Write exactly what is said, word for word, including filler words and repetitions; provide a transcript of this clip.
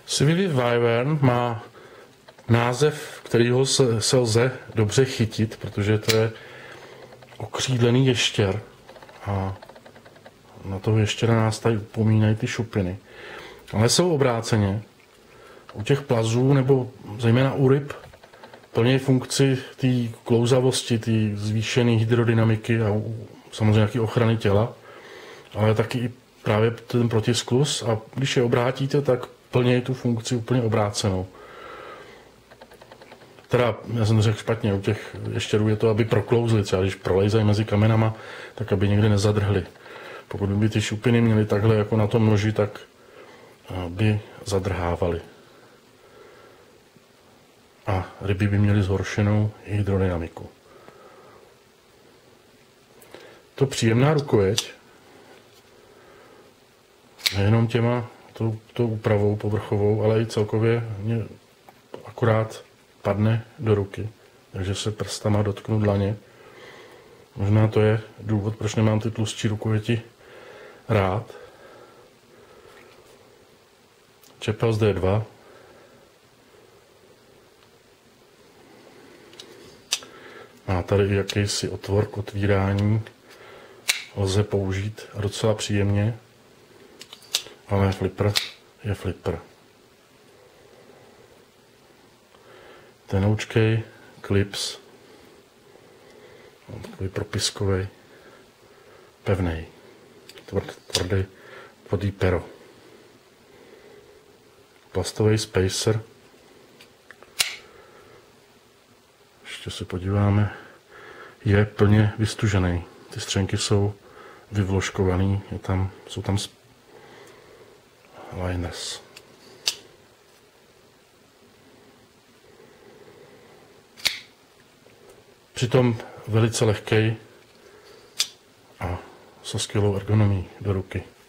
Civilly Wyvern má název, kterýho se, se lze dobře chytit, protože to je okřídlený ještěr a na toho ještěra nás tady upomínají ty šupiny. Ale jsou obráceně. U těch plazů, nebo zejména u ryb, plní funkci té klouzavosti, té zvýšené hydrodynamiky a samozřejmě nějaké ochrany těla, ale taky i právě ten protisklus, a když je obrátíte, tak plní tu funkci úplně obrácenou. Teda, já jsem to řekl špatně, u těch ještěrů je to, aby proklouzli, třeba když prolejzají mezi kamenama, tak aby někde nezadrhli. Pokud by ty šupiny měly takhle jako na tom noži, tak by zadrhávali. A ryby by měly zhoršenou hydrodynamiku. To příjemná rukojeť, nejenom těma, tou, tou úpravou povrchovou, ale i celkově mě akorát padne do ruky, takže se prstama dotknu dlaně. Možná to je důvod, proč nemám ty tlustší rukojeti rád. Čepel z D dva. Má tady i jakýsi otvor k otvírání. Lze použít a docela příjemně. Ale flipper je flipper. Tenoučkej klips. Takový propiskový. Pevnej. Tvrdý, tvrdý pero. Plastový spacer. Ještě se podíváme. Je plně vystužený. Ty střenky jsou vyvložkovaný. Je tam, jsou tam liners. Přitom velice lehkej a se skvělou ergonomií do ruky.